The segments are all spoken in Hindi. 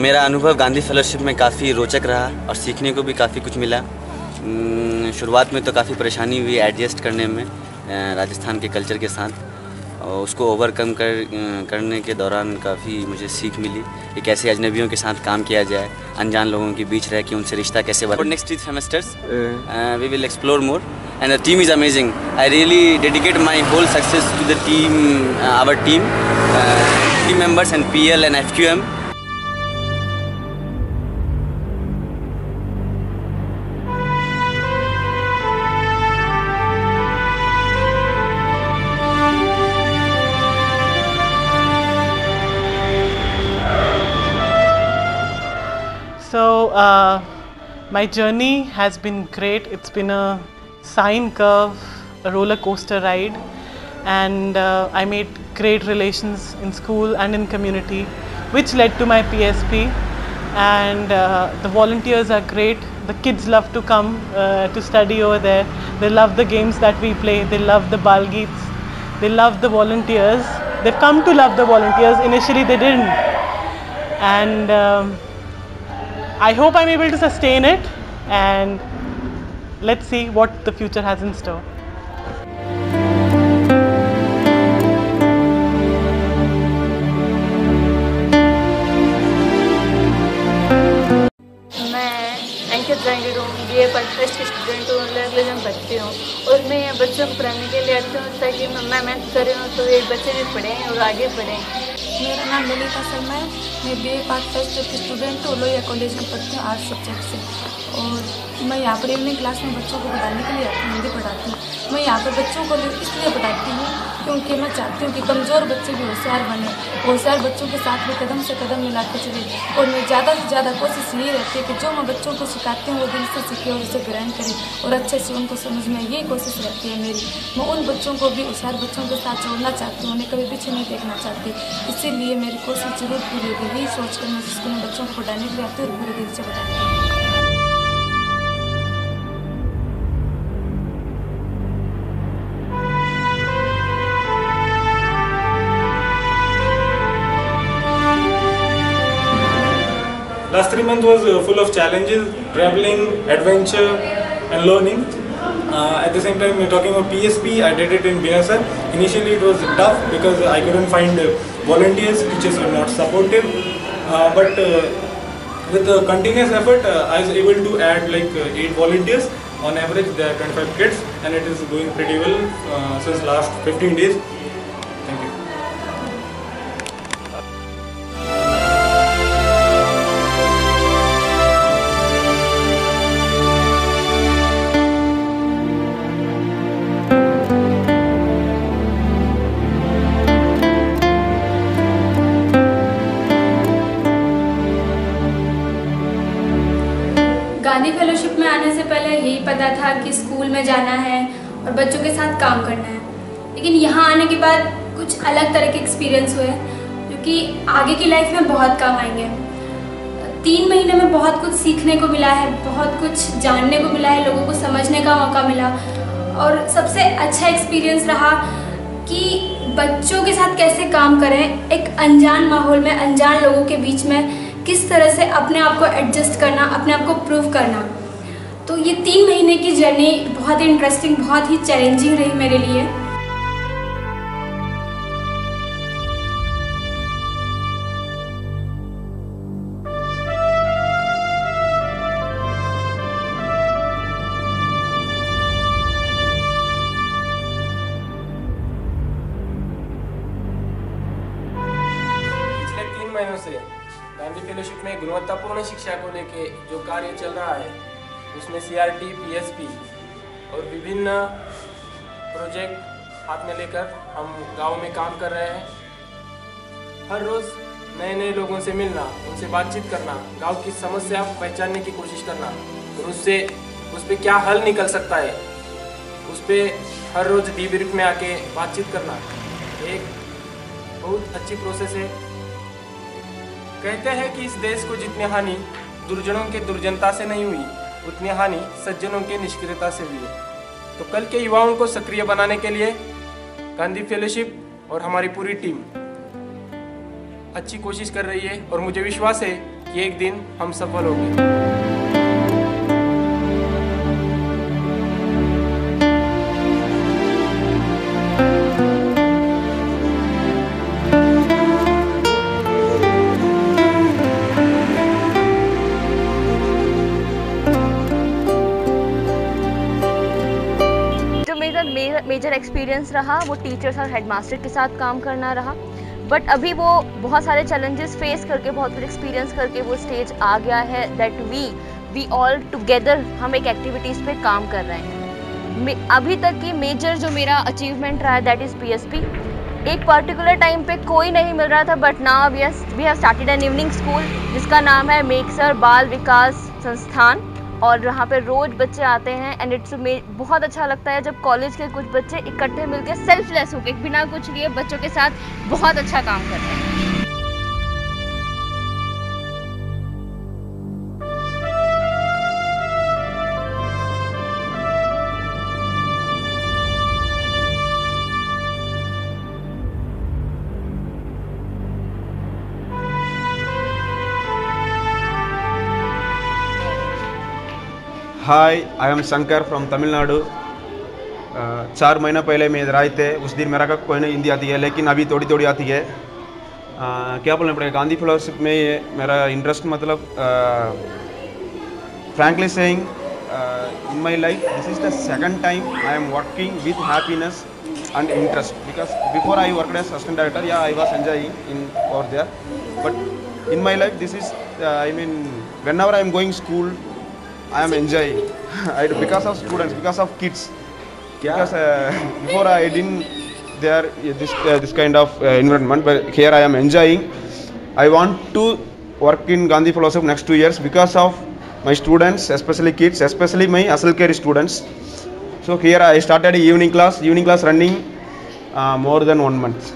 मेरा अनुभव गांधी फेलोशिप में काफ़ी रोचक रहा और सीखने को भी काफ़ी कुछ मिला। शुरुआत में तो काफ़ी परेशानी हुई एडजस्ट करने में राजस्थान के कल्चर के साथ, और उसको ओवरकम करने के दौरान काफ़ी मुझे सीख मिली कि कैसे अजनबियों के साथ काम किया जाए, अनजान लोगों के बीच रह के उनसे रिश्ता कैसे बना। Next 3 semesters we will explore more and the team is amazing. I really dedicate my whole success to the team, our team members and PL and FQM. So my journey has been great. It's been a sine curve, a roller coaster ride, and I made great relations in school and in community, which led to my PSP. And the volunteers are great. The kids love to come to study over there. They love the games that we play. They love the bal geets. They love the volunteers. They've come to love the volunteers. Initially they didn't. And I hope I'm able to sustain it, and let's see what the future has in store. BA first की स्टूडेंट हूँ, लेवल में पढ़ती हूँ और मैं यहाँ बच्चों को पढ़ाने के लिए आती हूँ ताकि मैं मेहनत कर रही हूँ तो ये बच्चे भी पढ़ें और आगे बढ़ें। मेरा नाम ललिता शर्मा है। मैं BA फर्स्ट की स्टूडेंट हूँ, लोहिया कॉलेज में पढ़ती हूँ आर्ट्स सब्जेक्ट से, और मैं यहाँ पर इवनिंग क्लास में बच्चों को पढ़ाने के लिए आती हूँ, हिंदी पढ़ाती हूँ। मैं यहाँ पर बच्चों को इसलिए पढ़ाती हूँ क्योंकि मैं चाहती हूँ कि कमज़ोर बच्चे भी होशियार बने, होशियार बच्चों के साथ भी कदम से कदम मिला के चले। और मैं ज़्यादा से ज़्यादा कोशिश यही रहती है कि जो मैं बच्चों को सिखाती हूँ वो दिल से सीखे और उसे ग्रहण करें और अच्छे से उनको समझ में, यही कोशिश रहती है मेरी। मैं उन बच्चों को भी होशियार बच्चों के साथ जोड़ना चाहती हूँ, उन्हें कभी पीछे नहीं देखना चाहती। इसीलिए मेरी कोशिश जरूर पूरी होगी, यही सोच कर मैं स्कूल में बच्चों को पढ़ाने के लिए आती हूँ और पूरे दिल से पढ़ाती हूँ। Last 3 months was full of challenges, traveling, adventure and learning. At the same time, talking about PSP, I did it in Binasar. Initially it was tough because I couldn't find volunteers, teachers were not supportive. But with the continuous effort, I was able to add like 8 volunteers. On average, there are 25 kids and it is going pretty well since last 15 days. Thank you. Gandhi fellowship में आने से पहले यही पता था कि स्कूल में जाना है और बच्चों के साथ काम करना है, लेकिन यहाँ आने के बाद कुछ अलग तरह के एक्सपीरियंस हुए जो कि आगे की लाइफ में बहुत काम आएंगे। 3 महीने में बहुत कुछ सीखने को मिला है, बहुत कुछ जानने को मिला है, लोगों को समझने का मौका मिला, और सबसे अच्छा एक्सपीरियंस रहा कि बच्चों के साथ कैसे काम करें, एक अनजान माहौल में, अनजान लोगों के बीच में किस तरह से अपने आप को एडजस्ट करना, अपने आप को प्रूव करना। तो ये 3 महीने की जर्नी बहुत ही इंटरेस्टिंग, बहुत ही चैलेंजिंग रही मेरे लिए। पिछले 3 महीनों से गांधी फेलोशिप में गुणवत्तापूर्ण शिक्षा को लेके जो कार्य चल रहा है उसमें CRT, PSP और विभिन्न प्रोजेक्ट हाथ में लेकर हम गांव में काम कर रहे हैं। हर रोज़ नए नए लोगों से मिलना, उनसे बातचीत करना, गांव की समस्या पहचानने की कोशिश करना और उस पर क्या हल निकल सकता है, उस पर हर रोज़ डीब्रीफ में आके बातचीत करना एक बहुत अच्छी प्रोसेस है। कहते हैं कि इस देश को जितनी हानि दुर्जनों के दुर्जनता से नहीं हुई, उतनी हानि सज्जनों के निष्क्रियता से हुई है। तो कल के युवाओं को सक्रिय बनाने के लिए गांधी फेलोशिप और हमारी पूरी टीम अच्छी कोशिश कर रही है और मुझे विश्वास है कि एक दिन हम सफल होंगे। मेजर एक्सपीरियंस रहा वो टीचर्स और हेडमास्टर के साथ काम करना रहा, बट अभी वो बहुत सारे चैलेंजेस फेस करके बहुत कुछ एक्सपीरियंस करके वो स्टेज आ गया है दैट वी ऑल टुगेदर हम एक एक्टिविटीज़ पे काम कर रहे हैं। अभी तक की मेजर जो मेरा अचीवमेंट रहा है दैट इज़ पीएसपी। एक पर्टिकुलर टाइम पे कोई नहीं मिल रहा था, but now we have started an evening school जिसका नाम है मेक्सर बाल विकास संस्थान, और यहाँ पे रोज़ बच्चे आते हैं एंड इट्स बहुत अच्छा लगता है जब कॉलेज के कुछ बच्चे इकट्ठे मिलकर सेल्फलेस होकर बिना कुछ लिए बच्चों के साथ बहुत अच्छा काम करते हैं। Hi, I am Shankar from Tamil Nadu. 4 महीना पहले मैं इधर आए थे। उस दिन मेरा कोई नहीं हिंदी आती है, लेकिन अभी थोड़ी थोड़ी आती है। क्या बोलना पड़ेगा, गांधी फेलोशिप में ये मेरा इंटरेस्ट मतलब frankly saying in my life this is the second time I am working with happiness and interest, because before I worked as assistant director, yeah, I was enjoying in over there, but in my life this is I mean whenever I am going school I am enjoying because of students, because of kids, because before I didn't there this kind of environment, but here I am enjoying. I want to work in Gandhi Fellowship next 2 years because of my students, especially kids, especially my Asal Care students. So here I started evening class running more than 1 month.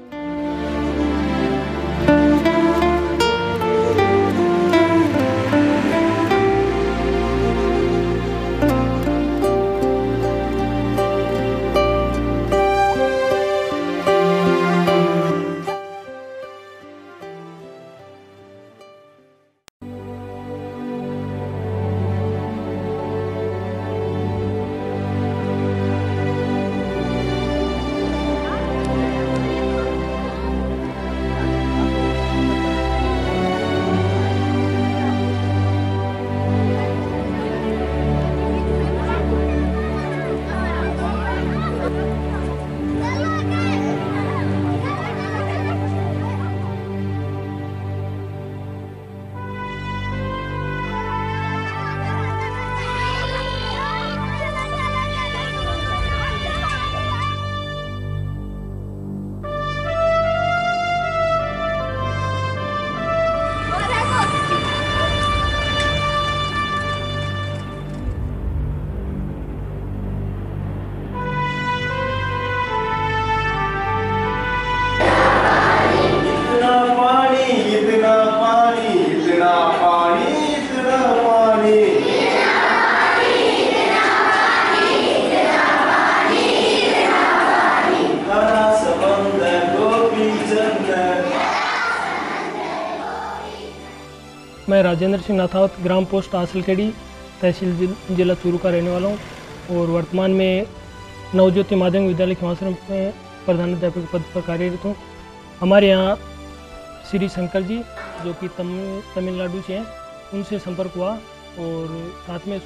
मैं राजेंद्र सिंह नाथावत ग्राम पोस्ट आसलखेड़ी तहसील जिला चूरू का रहने वाला हूँ और वर्तमान में नवज्योति माध्यमिक विद्यालय खिमाश्रम में प्रधानाध्यापक पद पर कार्यरत हूँ। हमारे यहाँ श्री शंकर जी जो कि तमिलनाडु से हैं, उनसे संपर्क हुआ और साथ में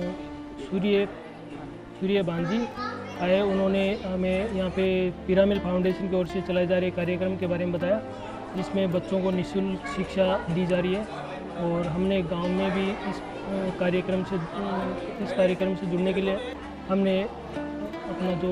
सूर्य बांजी आए। उन्होंने हमें यहाँ पे पिरामिड फाउंडेशन की ओर से चलाए जा रहे कार्यक्रम के बारे में बताया, जिसमें बच्चों को निःशुल्क शिक्षा दी जा रही है। और हमने गांव में भी इस कार्यक्रम से जुड़ने के लिए हमने अपना जो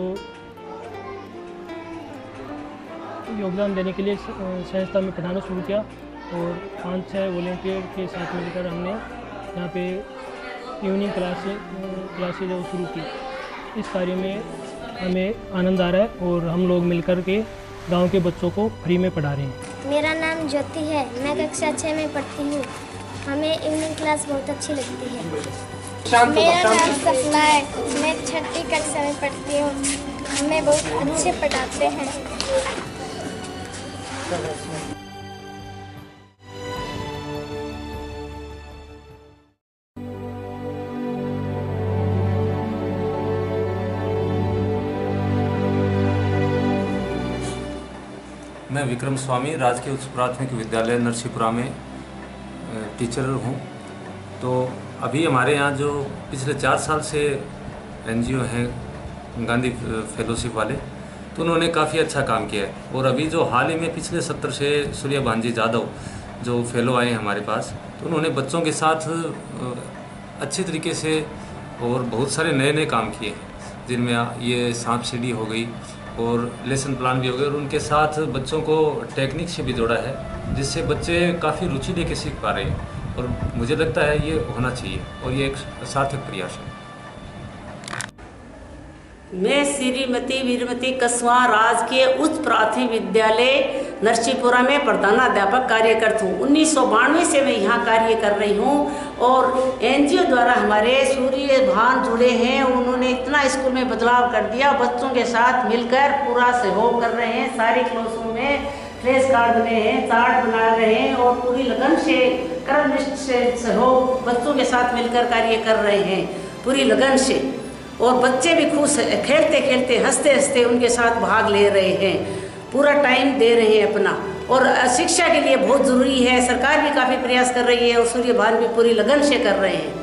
योगदान देने के लिए संस्था में पढ़ाना शुरू किया और 5-6 वॉलंटियर के साथ मिलकर हमने यहाँ पे इवनिंग क्लासेज शुरू की। इस कार्य में हमें आनंद आ रहा है और हम लोग मिलकर के गांव के बच्चों को फ्री में पढ़ा रहे हैं। मेरा नाम ज्योति है, मैं कक्षा 6 में पढ़ती हूँ। हमें इवनिंग क्लास बहुत अच्छी लगती है। मेरा नाम सपना है, मैं 6ठी कक्षा में पढ़ती हूँ। हमें बहुत अच्छे पढ़ाते हैं। मैं विक्रम स्वामी राजकीय उच्च प्राथमिक विद्यालय नरसीपुरा में टीचर हूँ। तो अभी हमारे यहाँ जो पिछले 4 साल से एनजीओ हैं गांधी फेलोशिप वाले, तो उन्होंने काफ़ी अच्छा काम किया है। और अभी जो हाल ही में पिछले 70 से सूर्य भांजी जादव जो फेलो आए हैं हमारे पास, तो उन्होंने बच्चों के साथ अच्छे तरीके से और बहुत सारे नए नए काम किए हैं, जिनमें ये सांप सीढ़ी हो गई और लेसन प्लान भी हो गए, और उनके साथ बच्चों को टेक्निक से भी जोड़ा है, जिससे बच्चे काफ़ी रुचि लेके सीख पा रहे हैं। और मुझे लगता है ये होना चाहिए और ये एक सार्थक प्रयास है। मैं श्रीमती वीरमती कसवा राजकीय उच्च प्राथमिक विद्यालय नरसीपुरा में प्रधानाध्यापक कार्यरत हूँ। 1992 से मैं यहाँ कार्य कर रही हूँ और एनजीओ द्वारा हमारे सूर्य भान जुड़े हैं। उन्होंने इतना स्कूल में बदलाव कर दिया, बच्चों के साथ मिलकर पूरा सहयोग कर रहे हैं। सारी क्लासों में फ्लैश कार्ड बने हैं, चार्ट बना रहे हैं और पूरी लगन से कर्मनिष्ठ से सहयोग बच्चों के साथ मिलकर कार्य कर रहे हैं पूरी लगन से। और बच्चे भी खुश खेलते खेलते हंसते हंसते उनके साथ भाग ले रहे हैं, पूरा टाइम दे रहे हैं अपना। और शिक्षा के लिए बहुत ज़रूरी है, सरकार भी काफ़ी प्रयास कर रही है और सूर्य भान भी पूरी लगन से कर रहे हैं।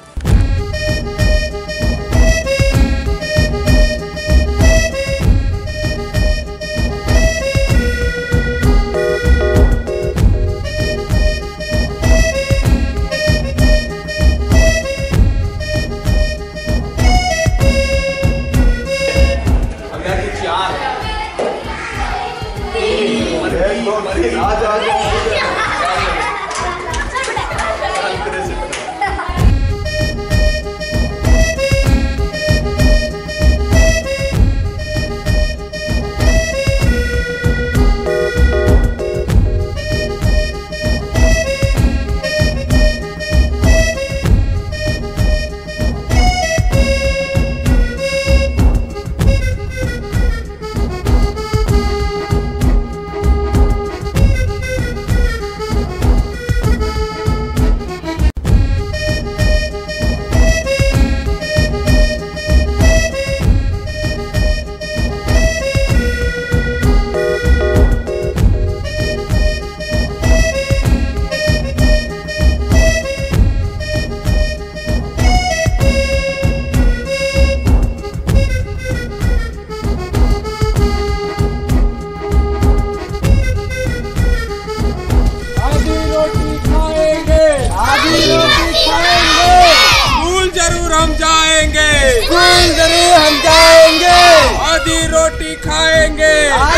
आधी रोटी खाएंगे,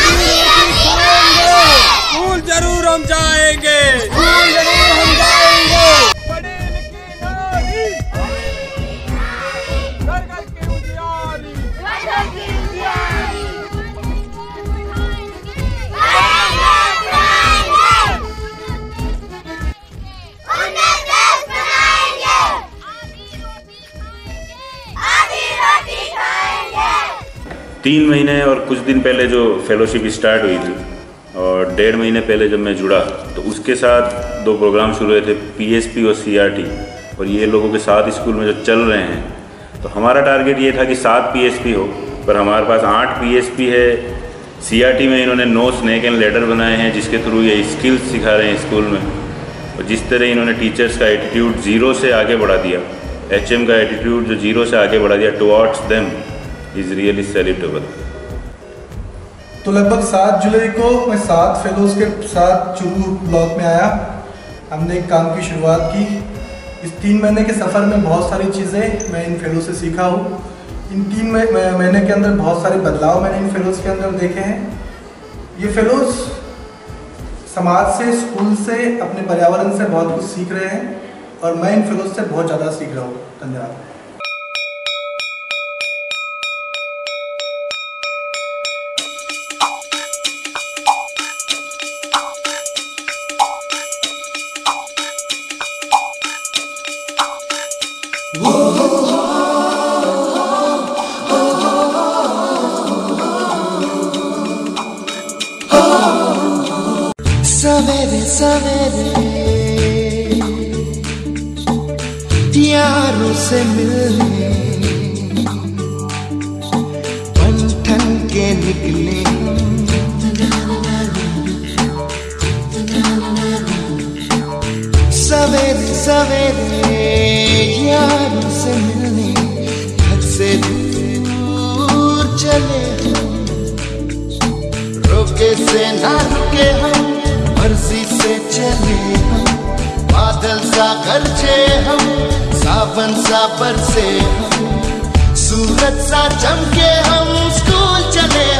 स्कूल जरूर हम जाएंगे, स्कूल जरूर हम जाएंगे। पढ़ी लिखी नारी, घर घर की उजियारी, तीन महीने और कुछ दिन पहले जो फेलोशिप स्टार्ट हुई थी और 1.5 महीने पहले जब मैं जुड़ा तो उसके साथ 2 प्रोग्राम शुरू हुए थे, पीएसपी और सीआरटी। और ये लोगों के साथ स्कूल में जो चल रहे हैं, तो हमारा टारगेट ये था कि 7 पीएसपी हो, पर हमारे पास 8 पीएसपी है। सीआरटी में इन्होंने 9 स्नेक एंड लेडर बनाए हैं, जिसके थ्रू ये स्किल्स सिखा रहे हैं स्कूल में। और जिस तरह इन्होंने टीचर्स का एटीट्यूड 0 से आगे बढ़ा दिया, एचएम का एटीट्यूड जो 0 से आगे बढ़ा दिया towards them is really salutable. तो लगभग 7 जुलाई को मैं 7 फेलोज के साथ चुरू ब्लॉक में आया। हमने एक काम की शुरुआत की। इस 3 महीने के सफ़र में बहुत सारी चीज़ें मैं इन फेलोज से सीखा हूँ। इन 3 महीने के अंदर बहुत सारे बदलाव मैंने इन फेलोज के अंदर देखे हैं। ये फेलोज समाज से, स्कूल से, अपने पर्यावरण से बहुत कुछ सीख रहे हैं और मैं इन फेलोज से बहुत ज़्यादा सीख रहा हूँ। धन्यवाद। सवेरे सवेरे यारों से मिलने बन ठन के निकले हम, सवेरे सवेरे यारों से मिलने घर से दूर चले हम, रोके से ना रुके हम, मर्जी से चले हम, बादल सा गरजे हम, सावन सा बरसे हम, सूरज सा चमके हम, स्कूल चले